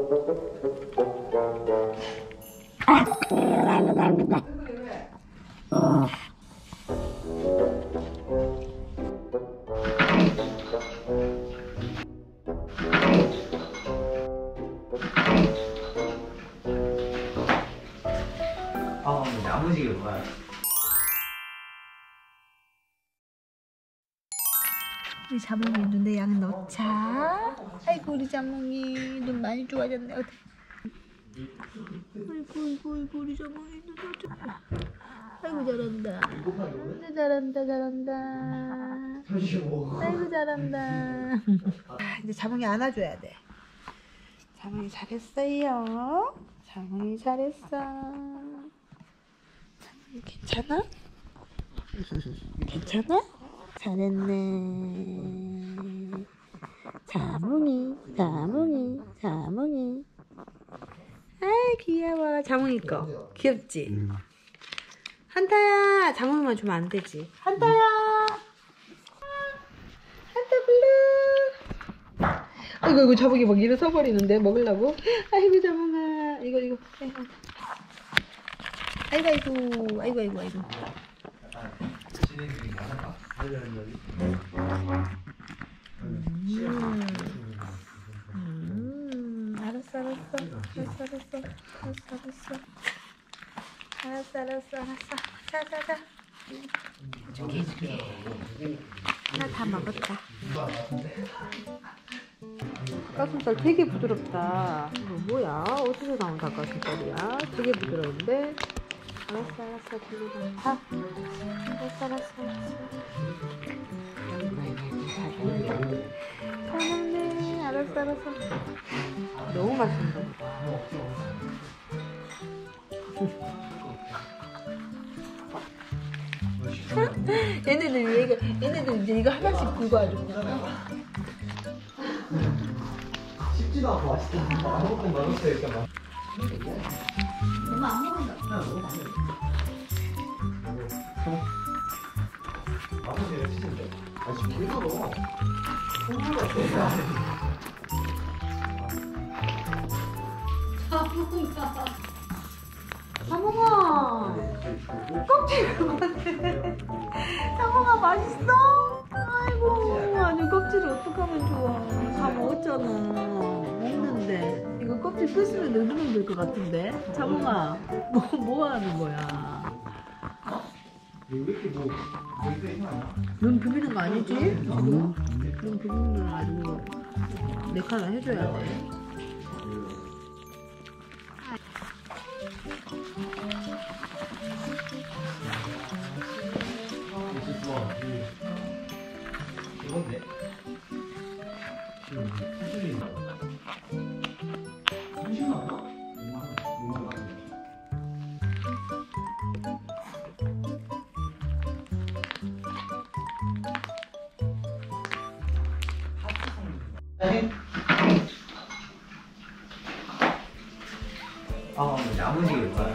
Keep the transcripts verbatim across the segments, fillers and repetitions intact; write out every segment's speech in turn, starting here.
아, 야무지게 먹어요. 우리 자몽이 눈에 양 넣자. 아이고 우리 자몽이 눈 많이 좋아졌네. 어디? 아이고 아이고 아이고 우리 자몽이 눈 좋아. 아이고 잘한다. 아이고 잘한다 잘한다. 아이고 잘한다. 아, 이제 자몽이 안아줘야 돼. 자몽이 잘했어요. 자몽이 잘했어. 자몽이 괜찮아? 괜찮아? 잘했네. 자몽이, 자몽이, 자몽이. 아이 귀여워. 자몽이 거 귀엽지? 음. 한타야, 자몽이만 주면 안 되지. 한타야, 한타 불러. 아이고 이거 자몽이 막 일어서 버리는데 먹으려고. 아이고 자몽아, 이거 이거. 아이고 아이고 아이고 아이고 아이고. 음. 음. 알았어 알았어 알았어 알았어 알았어 알았어 알았어 알았어 알았어. 자자자 줄게 줄게. 하나 다 먹었다. 닭가슴살 되게 부드럽다. 이거 뭐야? 어디서 나온 닭가슴살이야? 되게 부드러운데? 알았어 알았어 들려봐. 아, 알았어 알았어 알았어. 잘 먹네. 알았어 알았어. 너무 맛있는다. 얘네들 얘가 얘네들 이제 이거 하나씩 굴고 가지고. 씹지도 않고 맛있다. 아무것도 넣었어요. 일단 맛. 엄마 안 먹는다. 맛있어요, 진짜. 아, 지금 왜 그러? 콩물 같아. 자몽아. 자몽아. 껍질 그만해. 자몽아 맛있어? 아이고 아니 껍질을 어떡하면 좋아. 다 먹었잖아. 먹는데 이거 껍질 뜯으면 넣으면 될 것 같은데. 자몽아 뭐, 뭐 하는 거야? 왜 이렇게 뭐 여기서 힘 안 나? 눈 비비는 거 아니지? 지금? 눈 비비는 거 가지고 네 칸을 해줘야 돼. 이건데? 지금 수준이 있나? 수준이 나와? 뭔가 아, 야무지게 먹어요.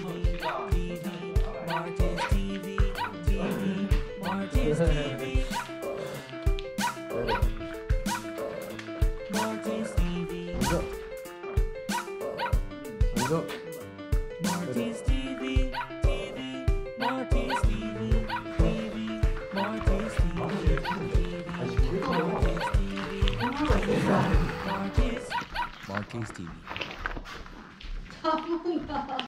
이거 Marquez 티비. 자몽아.